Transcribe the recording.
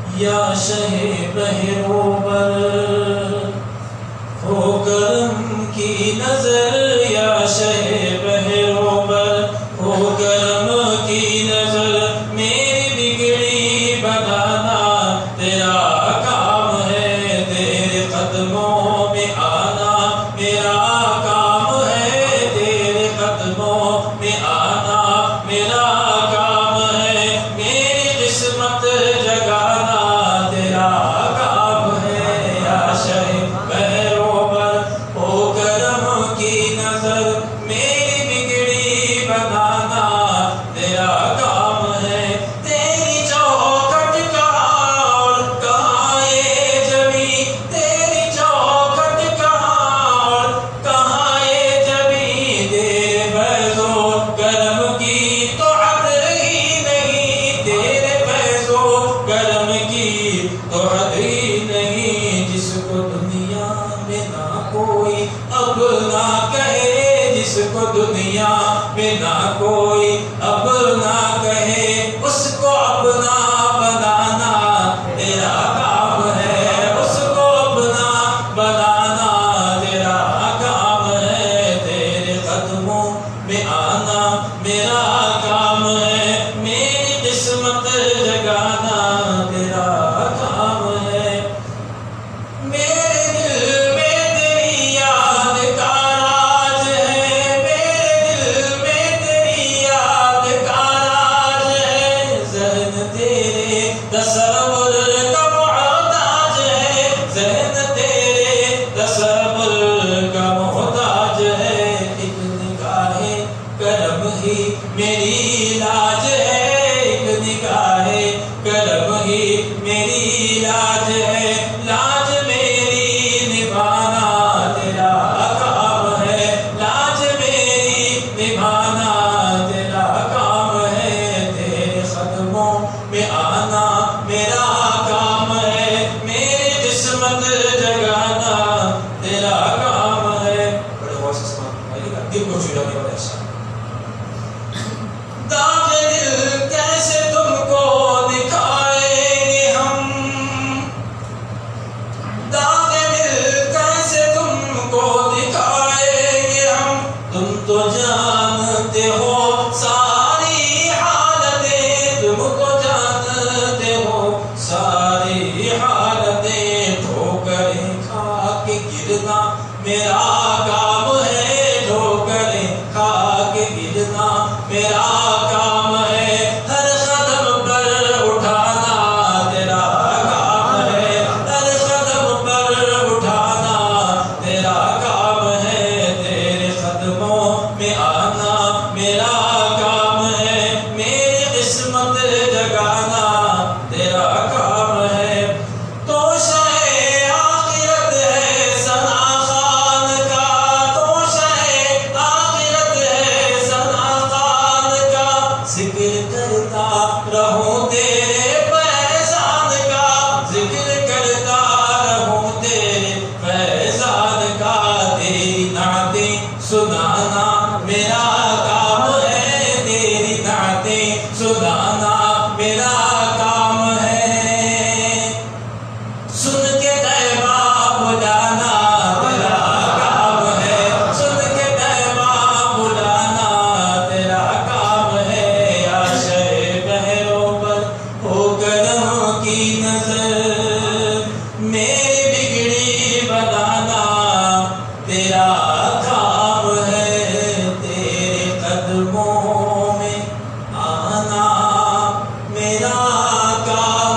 یا شہ بہروبر ہو کرم کی نظر، یا شہ بہروبر ہو کرم کی نظر، میری بگڑی بنانا تیرا کام ہے، تیرے قدموں میں آنا میرا کام ہے، تیرے قدموں میں آنا میرا کام ہے، میری قسمت جگانا تیرا کام ہے، یا شہ بہروبر ہو کرم کی نظر، میری بگڑی بنانا تیرا کام ہے، تیری چوکھٹ کہاں اور کہاں یہ جبی، تیری چوکھٹ کہاں اور کہاں یہ جبی، تیرے فیض و کرم کی تو حد ہی نہیں، تیرے فیض و کرم کی تو حد ہی نہیں، جس کو دنیا میں نہ کوئی اب نہ کہے، جس کو دنیا میں نہ کوئی اب نہ کہے، اس کو اپنا بنانا تیرا کام ہے، اس کو اپنا بنانا تیرا کام ہے، تیرے قدموں میں آنا میرا کام ہے، میری قسمت جگانا تیرا کام ہے، میرے دل میں تیری یاد کا راج ہے، میرے دل میں تیری یاد کا راج ہے، ذہن تیرے تصور کا محتاج ہے، ذہن تیرے تصور کا محتاج ہے، ایک نگاہ کرم ہی میری لاج ہے، ایک نگاہ کرم ہی میری لاج ہے، لاج میری نبھانا تیرا کام ہے، لاج میری نبھانا تیرا کام ہے، تیرے قدموں میں آنا میرا کام ہے، میری قسمت جگانا تیرا کام ہے، بڑے غور سے سمجھنا، دل کو چھو جانے والا احسان، داغ دل کیسے تم کو دکھائیں گے ہم، داغ دل کیسے تم کو دکھائیں گے ہم، تم تو جانتے ہو ساری حالتیں، تم تو جانتے ہو ساری حالتیں، ٹھوکریں کھا کے گرنا میرا کام ہے، ٹھوکریں کھا کے گرنا میرا کام ہے، ہر قدم پر اٹھانا تیرا کام ہے، ہر قدم پر اٹھانا تیرا کام ہے، تیرے قدموں میں آنا میرا کام ہے، میری قسمت جگانا تیرا کام ہے، تو شہ آخرت ہے ثنا خان کا، تو شہ آخرت ہے ثنا خان کا، ذکر کرتا رہوں تیرے فیضان کا، ذکر کرتا رہوں تیرے فیضان کا، تیری نعتیں سنانا میرا کام ہے، تیری نعتیں سنانا میرا کام ہے، سن کے طیبہ بلانا تیرا کام ہے، سن کے طیبہ بلانا تیرا کام ہے، یا شہ بہروبر ہو کرم کی نظر، میری بگڑی بنانا تیرا کام ہے، تیرے قدموں میں آنا میرا کام